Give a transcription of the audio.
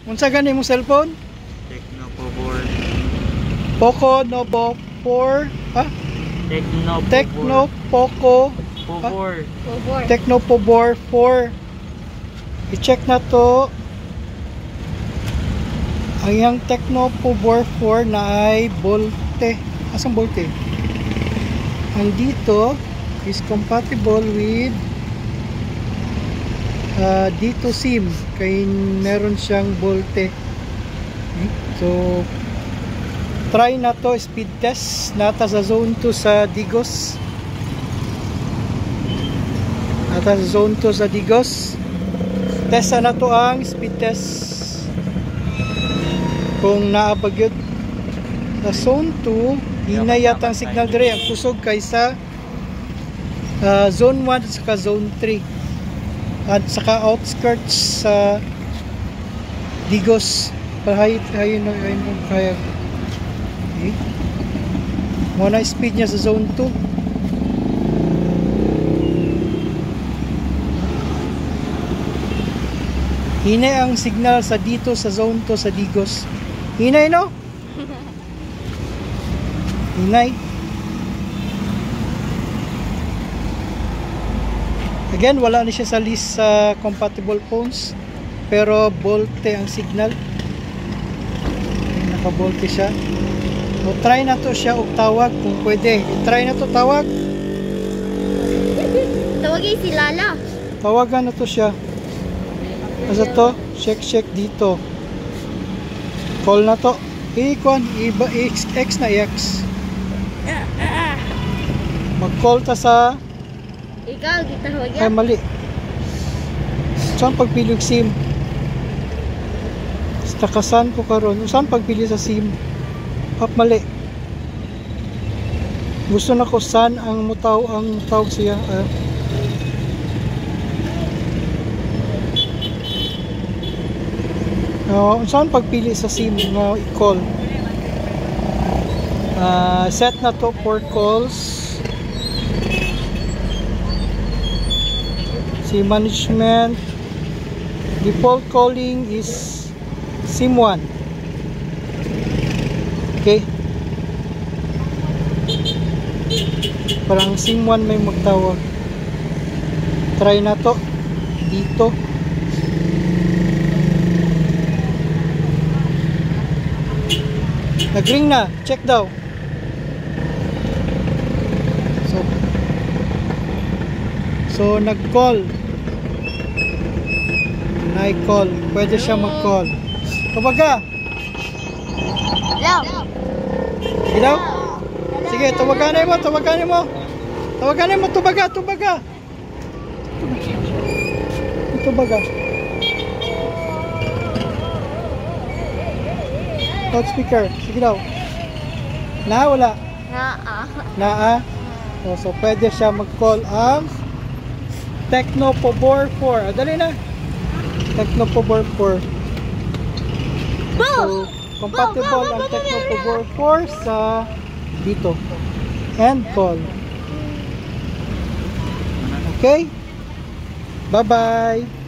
Unsa gani mo cellphone? Tecno Pobor. Poco Novo 4, ha? Tecno Poco Pobor. Tecno Pobor 4. I-check na to. Ang yung Tecno Pobor 4 na ay Volte. Asang Volte? Ang dito is compatible with dito SIM kaya meron siyang Volte. Okay. So try na to, speed test nata sa zone 2 sa Digos. Nata sa zone 2 sa Digos. Testa na to ang speed test kung naabag yun. Sa zone 2 hinay yata ang signal dire, ang kusog kaysa zone 1 at saka zone 3 at saka outskirts sa Digos. Pahay mo kaya. Okay. Muna speed niya sa zone 2. Hinay ang signal sa dito sa zone 2 sa Digos. Hinay, no? Hinay. Again, wala na siya sa list sa compatible phones, pero Volte ang signal. Naka-Volte siya. So, try na to siya o tawag kung pwede. Try na to tawag. Tawagin si Lala. Tawagan na to siya. Asa to? Check dito. Call na to. I-X na X. Mag-call ta sa Ikaw, gitawag ay yan. mali. Saan pagpili ng SIM? Takasan ko karon. Saan pagpili sa SIM? Mali. Gusto na ko saan ang tawag siya. Saan pagpili sa SIM na i-call? Set na to for calls. SIM management. Default calling is SIM 1. Okay. Parang SIM 1 may magtawag. Try na to dito. Nag-ring na. Check daw. So nag-call. Na-call. Pwede siya mag-call. Tawaga. Hello. Hello? Sige, tawagan mo. Tawagan mo, tubaga. Tubaga. Loudspeaker. Sige daw. Wala. Naa. So, pwede siya mag-call ang Tecno Pobor 4. Dali na. Tecno Pobor 4. So, compatible ang Tecno Pobor 4 sa dito. And call. Okay? Bye-bye.